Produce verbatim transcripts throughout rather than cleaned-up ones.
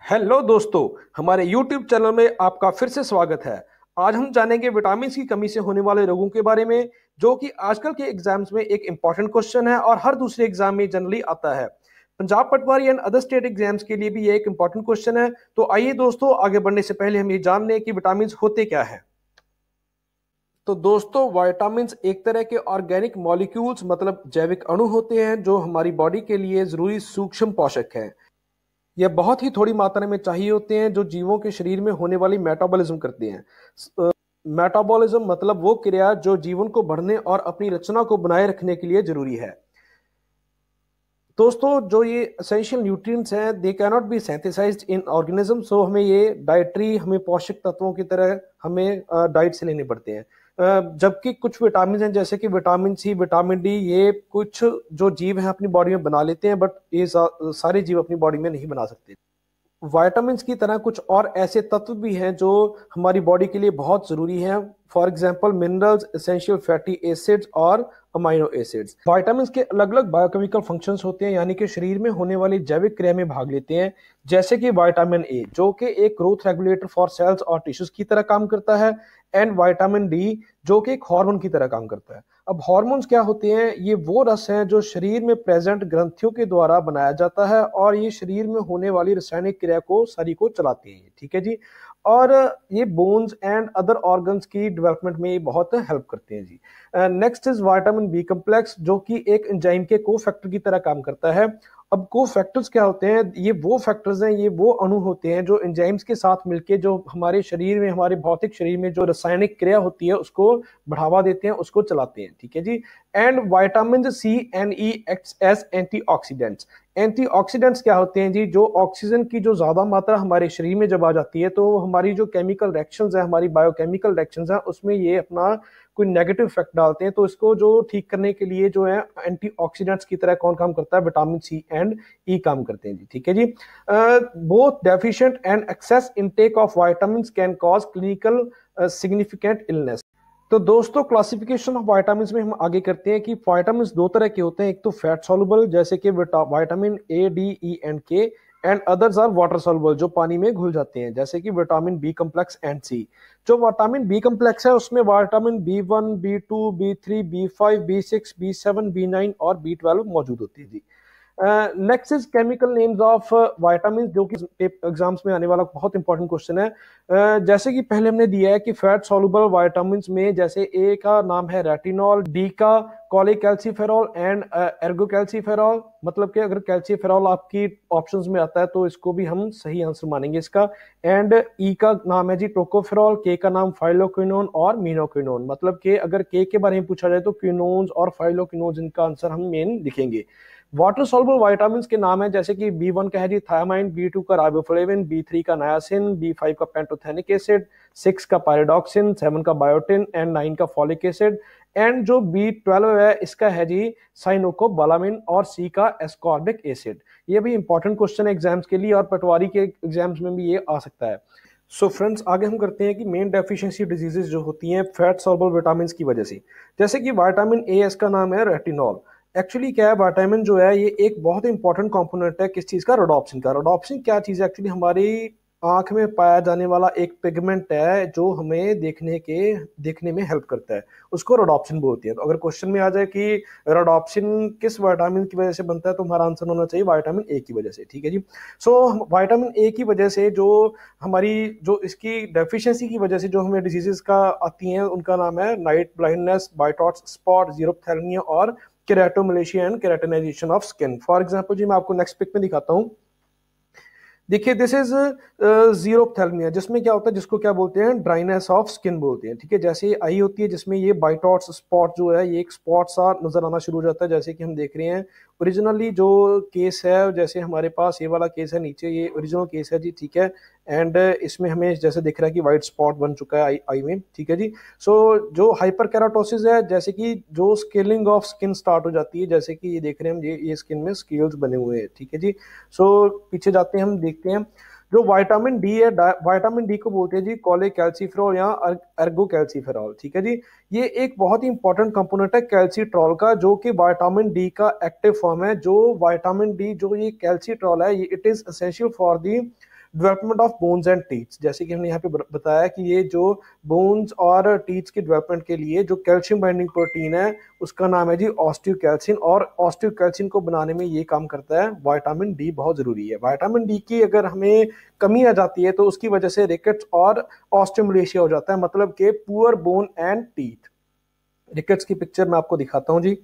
Hello दोस्तों, हमारे YouTube channel में आपका फिर से स्वागत है। आज हम जानेंगे विटामिन की कमी से होने वाले रोगों के बारे में, जो कि आजकल के एग्जाम्स में एक इंपॉर्टेंट क्वेश्चन है और हर दूसरे एग्जाम में जनरली आता है। पंजाब पटवारी एंड अदर स्टेट एग्जाम्स के लिए भी ये एक इंपॉर्टेंट क्वेश्चन है। तो आइए दोस्तों, आगे बढ़ने से पहले हम ये जान लें कि विटामिन होते क्या है। तो दोस्तों, विटामिन्स एक तरह के ऑर्गेनिक मॉलिक्यूल्स मतलब जैविक अणु होते हैं जो हमारी बॉडी के लिए जरूरी सूक्ष्म पोषक हैं। यह बहुत ही थोड़ी मात्रा में चाहिए होते हैं जो जीवों के शरीर में होने वाली मेटाबॉलिज्म करते हैं। मेटाबॉलिज्म मतलब वो क्रिया जो जीवन को बढ़ने और अपनी रचना को बनाए रखने के लिए जरूरी है। दोस्तों, जो ये एसेंशियल न्यूट्रिएंट्स हैं they can not be synthesised in organism, so हमें ये डाइटरी हमें पोषक तत्वों की तरह हमें डाइट से लेने पड़ते हैं। जबकि कुछ विटामिन हैं जैसे कि विटामिन सी, विटामिन डी, ये कुछ जो जीव हैं अपनी बॉडी में बना लेते हैं, बट ये सारे जीव अपनी बॉडी में नहीं बना सकते। विटामिन की तरह कुछ और ऐसे तत्व भी हैं जो हमारी बॉडी के लिए बहुत जरूरी हैं। For example minerals, essential fatty acids और अमाइनो एसिड्स। विटामिन के अलग अलग बायोकेमिकल फंक्शंस होते हैं, यानी कि शरीर में होने वाली जैविक क्रिया में भाग लेते हैं। जैसे कि विटामिन ए जो कि एक ग्रोथ रेगुलेटर फॉर सेल्स और टिश्यूज की तरह काम करता है, एंड विटामिन डी जो कि एक हार्मोन की तरह काम करता है। अब हार्मोन्स क्या होते हैं? ये वो रस हैं जो शरीर में प्रेजेंट ग्रंथियों के द्वारा बनाया जाता है और ये शरीर में होने वाली रासायनिक क्रिया को सारी को चलाते हैं। ठीक है जी। और ये बोन्स एंड अदर ऑर्गन्स की डेवलपमेंट में ये बहुत हेल्प करते हैं जी। Next is vitamin B complex जो कि एक एंजाइम के को फैक्टर की तरह काम करता है। अब को फैक्टर्स क्या होते हैं? ये वो फैक्टर्स हैं, ये वो अणु होते हैं जो एंजाइम्स के साथ मिलके जो हमारे शरीर में, हमारे भौतिक शरीर में जो रासायनिक क्रिया होती है उसको बढ़ावा देते हैं, उसको चलाते हैं। ठीक है जी। And vitamin C and E acts as antioxidants. Antioxidants क्या होते हैं जी? जो ऑक्सीजन की जो ज्यादा मात्रा हमारे शरीर में जब आ जाती है तो हमारी जो केमिकल रिएक्शंस है, हमारी बायोकेमिकल रिएक्शंस है, उसमें ये अपना कोई नेगेटिव इफेक्ट डालते हैं। तो इसको जो ठीक करने के लिए जो है एंटीऑक्सीडेंट्स की तरह कौन काम करता है? विटामिन सी एंड ई काम करते हैं जी। ठीक है जी। Both deficient and excess intake of vitamins can cause clinical significant illness. तो दोस्तों, क्लासिफिकेशन ऑफ विटामिन्स में हम आगे करते हैं कि विटामिन्स दो तरह के होते हैं। एक तो फैट सॉल्युबल जैसे कि vitamin A, D, E and K, and others are water soluble जो पानी में घुल जाते हैं जैसे कि vitamin B complex and C. जो विटामिन बी कम्प्लेक्स है उसमें vitamin B one, B two, B three, B five, B six, B seven, B nine और बी ट्वेल्व मौजूद होती है जी। Next is chemical names of vitamin जो कि एग्जाम्स में आने वाला बहुत इंपॉर्टेंट क्वेश्चन है। uh, जैसे कि पहले हमने दिया है कि फैट सॉल्युबल विटामिन में जैसे ए का नाम है रेटिनॉल, डी का कोलेकैल्सिफेरॉल एंड एर्गोकैल्सिफेरॉल। मतलब कि अगर कैल्सिफेरॉल आपकी ऑप्शंस में आता है तो इसको भी हम सही आंसर मानेंगे इसका। एंड ई का नाम है जी टोकोफेरॉल, के का नाम फाइलोक्विनोन और मीनोक्विनोन। मतलब कि अगर के के बारे में पूछा जाए तो क्विनोन्स और फाइलोक्विनोन्स, इनका आंसर हम मेन लिखेंगे। वाटर सॉल्युबल विटामिन के नाम है जैसे कि बी वन का है जी थायामाइन, बी टू का राइबोफ्लेविन, बी थ्री का नायासिन, बी फाइव का पेंटोथेनिक एसिड, सिक्स का पायरिडॉक्सिन, सेवन का बायोटिन एंड नाइन का फॉलिक एसिड। एंड जो बी ट्वेल्व है इसका है जी साइनोकोबालामिन और सी का एस्कॉर्बिक एसिड। ये भी इंपॉर्टेंट क्वेश्चन है एग्जाम्स के लिए और पटवारी के एग्जाम्स में भी ये आ सकता है। सो so फ्रेंड्स, आगे हम करते हैं कि मेन डेफिशिएंसी डिजीजेस जो होती हैं फैट सॉल्युबल विटामिन की वजह से। जैसे कि विटामिन ए, इसका नाम है रेटिनॉल। एक्चुअली क्या है, विटामिन जो है ये एक बहुत इंपॉर्टेंट कंपोनेंट है किस चीज का? रोडोप्सिन का। रोडोप्सिन क्या चीज है? एक्चुअली हमारी आंख में पाया जाने वाला एक पिगमेंट है जो हमें देखने के देखने में हेल्प करता है, उसको रोडोप्सिन बोलती है। तो अगर क्वेश्चन में आ जाए कि रोडोप्सिन किस विटामिन की वजह से बनता है तो हमारा आंसर होना चाहिए विटामिन ए की वजह से। ठीक है जी। सो विटामिन ए की वजह से जो हमारी जो इसकी डेफिशिएंसी की वजह से जो हमें डिजीजेस का आती हैं उनका नाम है night blindness, white spot, xerophthalmia और keratomalacia and keratinisation of skin. For example जी, मैं आपको नेक्स्ट पिक में दिखाता हूं। देखिए, दिस इज जीरोप्थेल्मिया, जिसमें क्या होता है, जिसको क्या बोलते हैं? ड्राइनेस ऑफ स्किन बोलते हैं। ठीक है। जैसे ये आई होती है जिसमें ये बाइटॉट्स स्पॉट जो है ये एक स्पॉट सा नजर आना शुरू हो जाता है, जैसे कि हम देख रहे हैं। ओरिजिनली जो केस है, जैसे हमारे पास ये वाला केस है नीचे, ये ओरिजिनल केस है जी। ठीक है। एंड इसमें हमें जैसे दिख रहा है कि व्हाइट स्पॉट बन चुका है आई आई में। ठीक है जी। सो so, जो हाइपरकेराटोसिस है, जैसे कि जो स्केलिंग ऑफ स्किन स्टार्ट हो जाती है, जैसे कि ये देख रहे हैं हम, ये ये स्किन में स्केल्स बने हुए हैं। ठीक है जी। सो so, पीछे जाते हैं, हम देखते हैं जो विटामिन डी है, विटामिन डी को बोलते हैं जी कोलेकैल्सिफेरॉल या एर्गोकैल्सिफेरॉल। ठीक है जी। ये एक बहुत ही इंपॉर्टेंट कंपोनेंट है कैल्सिट्रॉल का, जो कि विटामिन डी का एक्टिव फॉर्म है। जो विटामिन डी जो ये कैल्सिट्रॉल है, ये it is essential for the development of bones and teeths, जैसे कि हमने यहाँ पे बताया कि ये जो बोन्स और टीथ्स की डेवलपमेंट के लिए जो कैल्शियम बाइंडिंग प्रोटीन है उसका नाम है जी ऑस्टियोकैल्सिन, और ऑस्टियोकैल्सिन को बनाने में ये काम करता है विटामिन डी, बहुत जरूरी है। विटामिन डी की अगर हमें कमी आ जाती है तो उसकी वजह से रिकेट्स और ऑस्टियोमलेशिया हो जाता है, मतलब कि poor bone and teeth. Rickets की पिक्चर मैं आपको दिखाता हूं जी।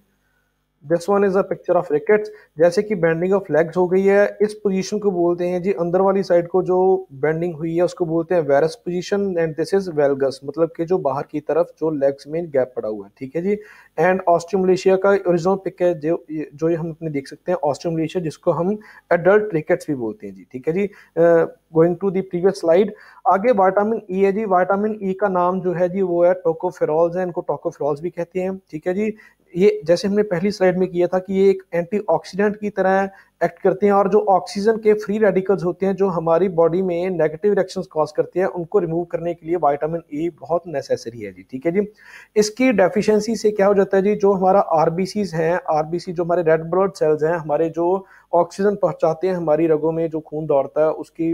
This one is a picture of rickets, जैसे कि बेंडिंग ऑफ लेग्स हो गई है, इस पोजीशन को बोलते हैं जी, अंदर वाली साइड को जो बेंडिंग हुई है उसको बोलते हैं varus position, and this is valgus, मतलब कि जो बाहर की तरफ जो लेग्स में गैप पड़ा हुआ है, ठीक है जी। एंड ऑस्टियोमलेशिया का ओरिजिनल पिक है जो जो ये हम अपने देख सकते हैं, ऑस्टियोमलेशिया जिसको हम एडल्ट रिकेट्स भी बोलते हैं जी, ठीक है जी। Going to the previous slide, आगे विटामिन ई है जी। विटामिन ई का नाम जो है जी वो है टोकोफेरॉल्स है, इनको टोकोफेरॉल्स भी कहते हैं, ठीक है जी। ये जैसे हमने पहली स्लाइड में किया था कि ये एक एंटीऑक्सीडेंट की तरह एक्ट करते हैं, और जो ऑक्सीजन के फ्री रेडिकल्स होते हैं जो हमारी बॉडी में नेगेटिव रिएक्शंस कॉज करते हैं उनको रिमूव करने के लिए विटामिन ई बहुत नेसेसरी है जी, ठीक है जी। इसकी डेफिशिएंसी से क्या हो जाता है जी, जो हमारा आरबीसीज हैं, आरबीसी जो हमारे रेड ब्लड सेल्स हैं, हमारे जो ऑक्सीजन पहुंचाते हैं हमारी रगों में, जो खून दौड़ता है उसकी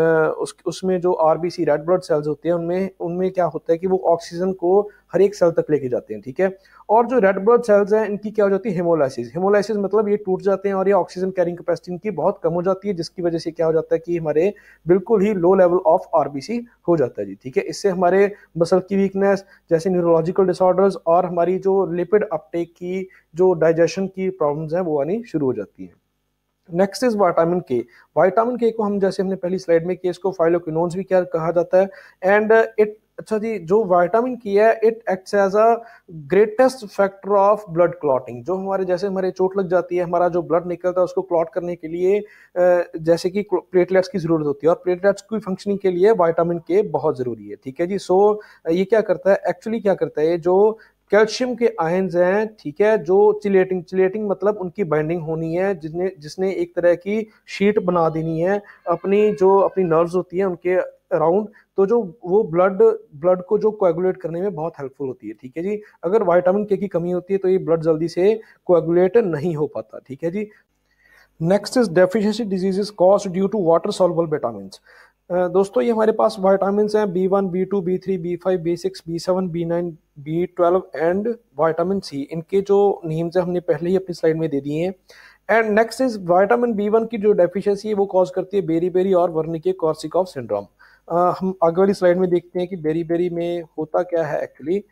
उस उसमें जो आरबीसी रेड ब्लड सेल्स होते हैं उनमें उनमें क्या होता है कि वो ऑक्सीजन को हर एक सेल तक लेके जाते हैं, ठीक है। और जो रेड ब्लड सेल्स हैं इनकी क्या हो जाती है, हेमोलाइसिस। हेमोलाइसिस मतलब ये टूट जाते हैं और ये ऑक्सीजन कैरिंग कैपेसिटी इनकी बहुत कम हो जाती है, जिसकी वजह से क्या हो जाता है कि हमारे बिल्कुल ही लो लेवल ऑफ आरबीसी हो जाता है जी, ठीक है। इससे हमारे मसल की वीकनेस जैसे न्यूरोलॉजिकल डिसऑर्डर्स और हमारी जो लिपिड अपटेक की जो डाइजेशन की प्रॉब्लम्स हैं वो आनी शुरू हो जाती हैं। Next is vitamin K. Vitamin K को हम जैसे हमने पहली स्लाइड में किया, इसको फाइलोक्विनोन्स भी क्या कहा जाता है, एंड इट अच्छा जी, जो विटामिन की है it acts as a greatest factor of blood clotting. जो हमारे जैसे हमारे चोट लग जाती है, हमारा जो ब्लड निकलता है उसको क्लॉट करने के लिए जैसे कि प्लेटलेट्स की जरूरत होती है, और प्लेटलेट्स की फंक्शनिंग के लिए विटामिन के बहुत जरूरी है, ठीक है जी। सो ये क्या करता है, एक्चुअली क्या करता है, जो कैल्शियम के आयंस हैं, ठीक है, जो चिलेटिंग चिलेटिंग मतलब उनकी बाइंडिंग होनी है, जिसने जिसने एक तरह की शीट बना देनी है अपनी जो अपनी नर्व्स होती है उनके अराउंड, तो जो वो ब्लड ब्लड को जो कोएगुलेट करने में बहुत हेल्पफुल होती है, ठीक है जी। अगर विटामिन के की कमी होती है तो ये ब्लड जल्दी से कोएगुलेट नहीं हो पाता, ठीक है जी। Next is deficiency diseases caused due to water soluble vitamins. दोस्तों ये हमारे पास विटामिन हैं B one, B two, B three, B five, B six, B seven, B nine, B twelve and vitamin C. इनके जो नेम्स हैं हमने पहले ही अपनी स्लाइड में दे दिए हैं। And next is vitamin B one की जो डेफिशिएंसी है वो कॉज करती है बेरी बेरी और वर्निके कॉर्सिकॉफ सिंड्रोम। हम आगे वाली स्लाइड में देखते हैं कि बेरी बेरी में होता क्या है actually.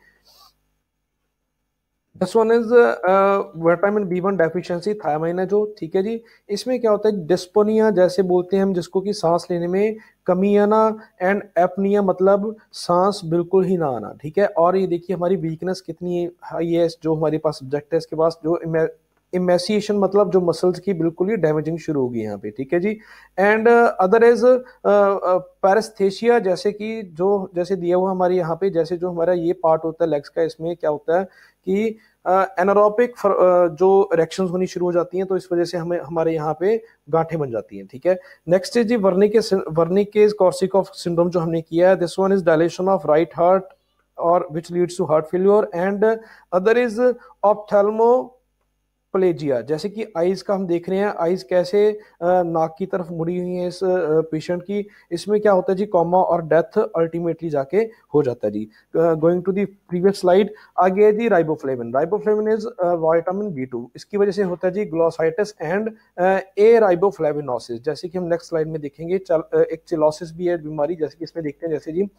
This one is vitamin B one deficiency, thiamine है जो, ठीक है जी। इसमें क्या होता है, डिस्पोनिया जैसे बोलते हैं हम जिसको कि सांस लेने में कमी आना, एंड एपनिया मतलब सांस बिल्कुल ही ना आना, ठीक है। और ये देखिए हमारी वीकनेस कितनी हाई है, जो हमारे पास सब्जेक्ट है इसके पास, जो इमेसिएशन मतलब जो मसल्स की बिल्कुल ही डैमेजिंग शुरू होगी यहाँ पे, ठीक है जी। एंड अदर इज पैरेस्थेशिया, जैसे कि जो जैसे दिया हुआ हमारे यहाँ पे, जैसे जो हमारा ये पार्ट होता है लेग्स का, इसमें क्या होता है कि एनारोबिक uh, uh, जो रिएक्शंस होनी शुरू हो जाती हैं, तो इस वजह से हमें हमारे यहाँ पे गांठें बन जाती हैं, ठीक है। नेक्स्ट इज जी वर्निके वर्निकेज कॉर्सिकॉफ सिंड्रोम जो हमने किया है। This one is dilation of right heart और which leads to heart failure, and other is ophthalmoplegia, जैसे कि आईज का हम देख रहे हैं, आईज कैसे नाक की तरफ मुड़ी हुई है इस पेशेंट की, इसमें क्या होता है जी, कॉमा और डेथ अल्टीमेटली जाके हो जाता है जी। Going to the previous slide, आगे है जी riboflavin. Riboflavin is vitamin B two, इसकी वजह से होता है जी ग्लोसाइटिस एंड ए राइबोफ्लेविनोसिस, जैसे कि हम नेक्स्ट स्लाइड में देखेंगे। चल, एक चिलोसिस भी है बीमारी, जैसे कि इसमें देखते हैं, जैसे जी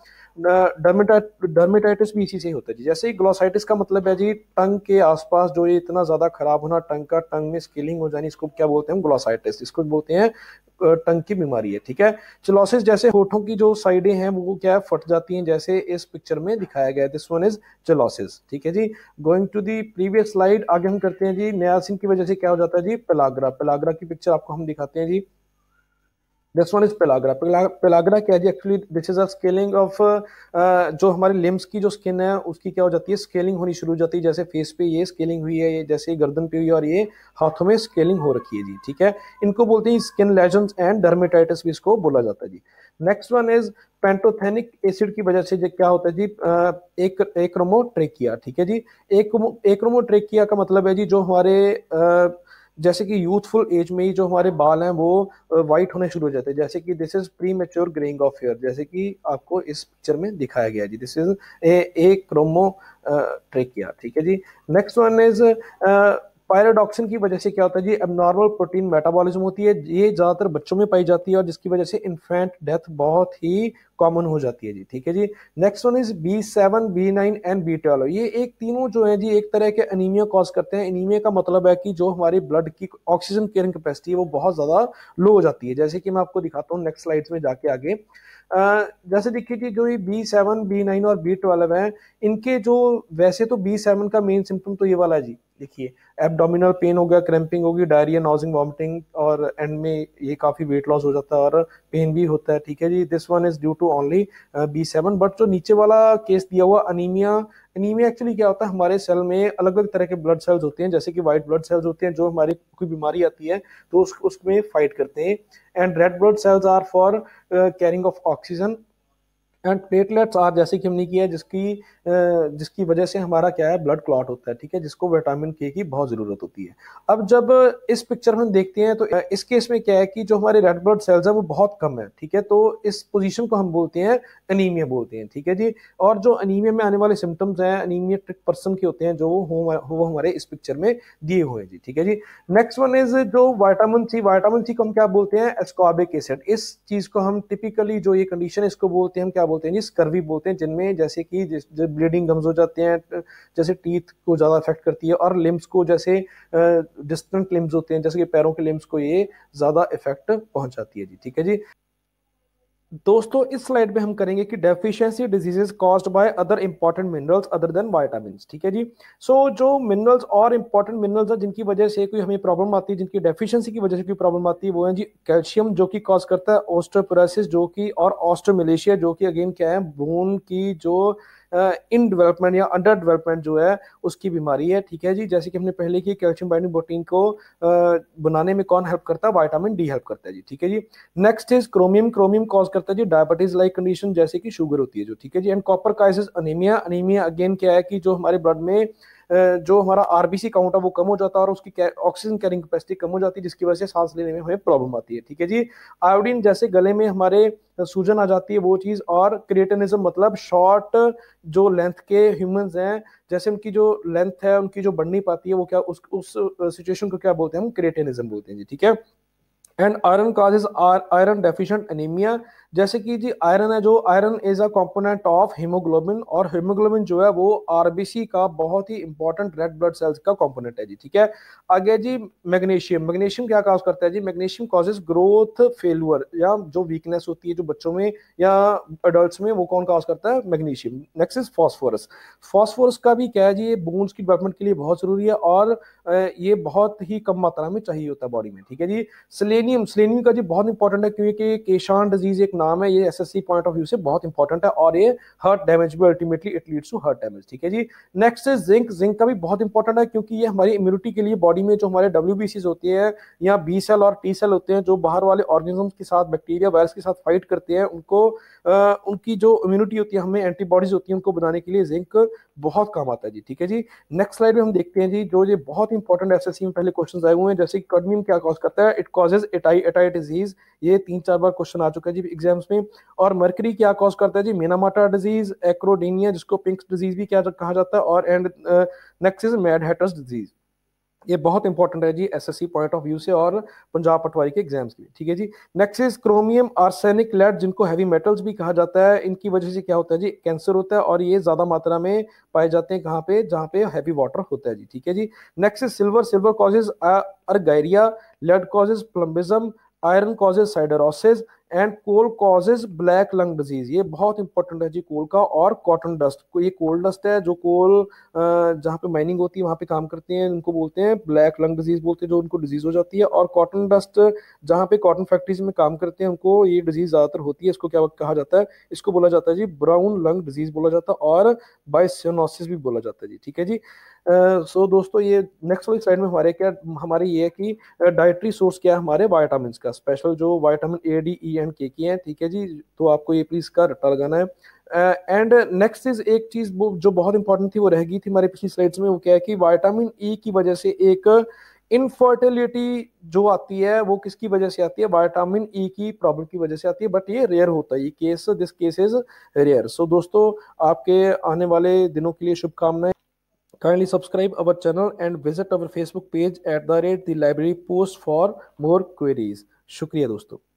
डर्मेटाइटिस भी इसी से होता है जी। जैसे ग्लोसाइटिस का मतलब है जी टंग के आसपास जो ये इतना ज्यादा खराब होना, टंग का टंग में स्केलिंग हो जानी, इसको क्या बोलते हैं हम, ग्लोसाइटिस, इसको बोलते हैं टंग की बीमारी है, ठीक है। चिलोसिस जैसे होठों की जो साइडें हैं वो क्या है, फट जाती हैं, जैसे इस पिक्चर में दिखाया गया है। दिस वन इज चिलोसिस, ठीक है जी। Going to the previous slide, आगे हम करते हैं जी नियासिन की वजह से क्या हो जाता है जी, पेलाग्रा। पेलाग्रा की पिक्चर आपको हम दिखाते हैं जी। This one is pellagra. Pellagra क्या है जी, actually this is a scaling of जो हमारे लिम्स की जो स्किन है उसकी क्या हो जाती है, स्केलिंग होनी शुरू हो जाती है, जैसे फेस पे ये स्केलिंग हुई है, ये जैसे गर्दन पे हुई है, और ये हाथों में स्केलिंग हो रखी है जी, ठीक है। इनको बोलते हैं स्किन लेजन्स एंड डर्मेटाइटिस भी इसको बोला जाता है जी। Next one is pantothenic acid की वजह से जो क्या होता है जी, एक एक्रोमोट्रेकिया, ठीक है जी। एक एक्रोमोट्रेकिया का मतलब है जी जो हमारे जैसे कि यूथफुल एज में ही जो हमारे बाल हैं वो वाइट होने शुरू हो जाते हैं, जैसे कि this is premature greying of hair, जैसे कि आपको इस पिक्चर में दिखाया गया जी। This is a achromotrichia, ठीक है जी। नेक्स्ट वन इज पायरोडॉक्सिन की वजह से क्या होता है जी, एबनॉर्मल प्रोटीन मेटाबॉलिज्म होती है, ये ज्यादातर बच्चों में पाई जाती है और जिसकी वजह से इन्फेंट डेथ बहुत ही कॉमन हो जाती है जी, ठीक है जी। Next one is B seven B nine and B twelve, ये एक तीनों जो है जी एक तरह के एनीमिया कॉज करते हैं। एनीमिया का मतलब है कि जो हमारी ब्लड की ऑक्सीजन कैरिंग कैपेसिटी है वो बहुत ज्यादा लो हो जाती है, जैसे कि मैं आपको दिखाता हूँ नेक्स्ट स्लाइड्स में जाके आगे। Uh, जैसे देखिए कि जो ये बी सेवन बी नाइन और बी ट्वेल्व है, इनके जो वैसे तो बी सेवन का मेन सिम्टम तो ये वाला है जी, देखिए एब्डोमिनल पेन हो गया, क्रैम्पिंग होगी, डायरिया, नॉजिंग, वॉमिटिंग, और एंड में ये काफी वेट लॉस हो जाता है और पेन भी होता है, ठीक है जी। This one is due to only B seven. But जो नीचे वाला केस दिया हुआ अनीमिया, अनीमिया एक्चुअली क्या होता है, हमारे सेल में अलग अलग तरह के ब्लड सेल्स होते हैं, जैसे कि व्हाइट ब्लड सेल्स होते हैं जो हमारी कोई बीमारी आती है तो उस, उसमें फाइट करते हैं, and red blood cells are for carrying of oxygen, and platelets are, जैसे कि हमने किया है, जिसकी जिसकी वजह से हमारा क्या है, ब्लड क्लॉट होता है, ठीक है, जिसको विटामिन के की बहुत जरूरत होती है। अब जब इस पिक्चर में हम देखते हैं तो इस केस में क्या है कि जो हमारे रेड ब्लड सेल्स है वो बहुत कम है, ठीक है, तो इस पोजीशन को हम बोलते हैं एनीमिया बोलते हैं, ठीक है जी। और जो एनीमिया में आने वाले सिम्टम्स हैं एनीमिया पर्सन के होते हैं जो वो हमारे इस पिक्चर में दिए हुए हैं जी, ठीक है जी। नेक्स्ट वन इज जो विटामिन सी, विटामिन सी को हम क्या बोलते हैं, एस्कॉर्बिक एसिड। इस चीज को हम टिपिकली जो ये कंडीशन इसको बोलते हैं, हम क्या बोलते हैं जी, स्कर्वी बोलते हैं, जिनमें जैसे कि जब ब्लीडिंग गम्स हो जाते हैं, जैसे टीथ को ज्यादा अफेक्ट करती है, और लिम्स को, जैसे डिस्टेंट लिम्स होते हैं जैसे कि पैरों के लिम्स को ये ज्यादा इफेक्ट पहुंचाती है जी, ठीक है जी। दोस्तों इस स्लाइड में हम करेंगे कि deficiency diseases caused by other important minerals other than vitamins, ठीक है जी। सो so, जो मिनरल्स और इंपॉर्टेंट मिनरल्स है जिनकी वजह से कोई हमें प्रॉब्लम आती है, जिनकी डेफिशिएंसी की वजह से कोई प्रॉब्लम आती है, वो है जी कैल्शियम जो कि कॉज करता है ऑस्टियोपोरोसिस जो कि, और ऑस्टियोमलेशिया जो कि अगेन क्या है, बोन की जो इन डेवलपमेंट या अंडर डेवलपमेंट जो है उसकी बीमारी है, ठीक है जी। जैसे कि हमने पहले की कैल्शियम बाइंडिंग प्रोटीन को uh, बनाने में कौन हेल्प करता है, विटामिन डी हेल्प करता है जी, ठीक है जी। Next is chromium, chromium cause करता है जी डायबिटीज लाइक कंडीशन जैसे कि शुगर होती है जो, ठीक है जी। And copper causes anaemia, anaemia again क्या है कि जो हमारे ब्लड में जो हमारा आरबीसी काउंट है वो कम हो जाता है और उसकी ऑक्सीजन कैरिंग कैपेसिटी कम हो जाती है, जिसकी वजह से सांस लेने में हमें प्रॉब्लम आती है, ठीक है जी। आयोडीन जैसे गले में हमारे सूजन आ जाती है वो चीज, और क्रिएटिनिज्म मतलब शॉर्ट जो लेंथ के ह्यूमंस हैं, जैसे उनकी जो लेंथ है उनकी जो बढ़ नहीं पाती है, वो क्या उस उस सिचुएशन को क्या बोलते हैं, हम क्रिएटिनिज्म बोलते हैं जी, ठीक है। And iron causes iron deficient anaemia, जैसे कि जी आयरन है, जो iron is a component of haemoglobin, और हीमोग्लोबिन जो है वो आरबीसी का बहुत ही इंपॉर्टेंट रेड ब्लड सेल्स का कंपोनेंट है जी, ठीक है। आगे जी मैग्नीशियम, मैग्नीशियम क्या कॉज करता है जी, मैग्नीशियम कॉजेज ग्रोथ फेल्यूर, या जो वीकनेस होती है जो बच्चों में या अडल्ट्स में, वो कौन कॉज करता है, magnesium. Next is phosphorus, phosphorus का भी क्या है जी, ये बोन्स की डेवलपमेंट के लिए बहुत जरूरी है और ये बहुत ही कम मात्रा में चाहिए होता है बॉडी में, ठीक है जी। सेलेनियम, सेलेनियम का जी बहुत इंपॉर्टेंट है क्योंकि केशान डिजीज एक नाम है, ये एसएससी पॉइंट ऑफ व्यू से बहुत इंपॉर्टेंट है और ये हार्ट डैमेज भी ultimately it leads to heart damage, ठीक है जी। नेक्स्ट इज जिंक, जिंक का भी बहुत इंपॉर्टेंट है क्योंकि ये हमारी इम्यूनिटी के लिए बॉडी में जो हमारे डब्ल्यूबीसीज होती है या बी सेल और टी सेल होते हैं जो बाहर वाले ऑर्गेनिज्म के साथ, बैक्टीरिया वायरस के साथ फाइट करते हैं, उनको आ, उनकी जो इम्यूनिटी होती है, हमें एंटीबॉडीज होती है, उनको बनाने के लिए जिंक बहुत काम आता है जी, ठीक है जी। नेक्स्ट स्लाइड में हम देखते हैं जी जो ये बहुत इंपॉर्टेंट एसएससी में पहले क्वेश्चन आए हुए हैं, जैसे कैडमियम क्या कॉज करता है, it causes itai itai disease, ये तीन चार बार क्वेश्चन आ चुका है जी एग्जाम्स में। और मर्करी क्या कॉज करता है जी, मेनामाटा डिजीज, एक्रोडीनिया जिसको पिंक्स डिजीज भी क्या कहा जाता है, और and next is mad hatters disease. ये बहुत इंपॉर्टेंट है जी एसएससी पॉइंट ऑफ व्यू से और पंजाब पटवारी के एग्जाम्स के लिए, ठीक है जी। Next is chromium arsenic lead जिनको हैवी मेटल्स भी कहा जाता है, इनकी वजह से क्या होता है जी, कैंसर होता है और ये ज्यादा मात्रा में पाए जाते हैं कहाँ पे, जहाँ पे हैवी वाटर होता है जी, ठीक है जी। Next is silver, silver causes argyria, lead causes plumbism, iron causes siderosis, and coal causes black lung disease, ये बहुत इंपॉर्टेंट है जी कोल का। और कॉटन डस्ट, ये कोल डस्ट है जो कोल जहाँ पे माइनिंग होती है वहाँ पे काम करते हैं, उनको बोलते हैं ब्लैक लंग डिजीज बोलते हैं, जो उनको डिजीज हो जाती है। और कॉटन डस्ट जहाँ पे कॉटन फैक्ट्रीज में काम करते हैं उनको ये डिजीज ज्यादातर होती है, इसको क्या कहा जाता है, इसको बोला जाता है जी ब्राउन लंग डिजीज बोला जाता है और बाइसिनोसिस भी बोला जाता है जी, ठीक है जी। सो uh, so, दोस्तों ये नेक्स्ट वाली स्लाइड में हमारे क्या हमारे ये है कि डाइटरी सोर्स क्या है हमारे विटामिन का, स्पेशल जो vitamin A D E and K की है, ठीक है जी। तो आपको ये प्लीज का रट्टा लगाना है। एंड नेक्स्ट इज एक चीज जो बहुत इंपॉर्टेंट थी वो रह गई थी हमारे पिछली स्लाइड्स में, वो क्या है कि विटामिन ई की वजह से एक इनफर्टिलिटी जो आती है वो किसकी वजह से आती है, विटामिन ई की प्रॉब्लम की वजह से आती है, बट ये रेयर होता है, ये case this case is rare. So दोस्तों आपके आने वाले दिनों के लिए शुभकामनाएं। Kindly subscribe our channel and visit our Facebook page at the rate the library post for more queries. शुक्रिया दोस्तों।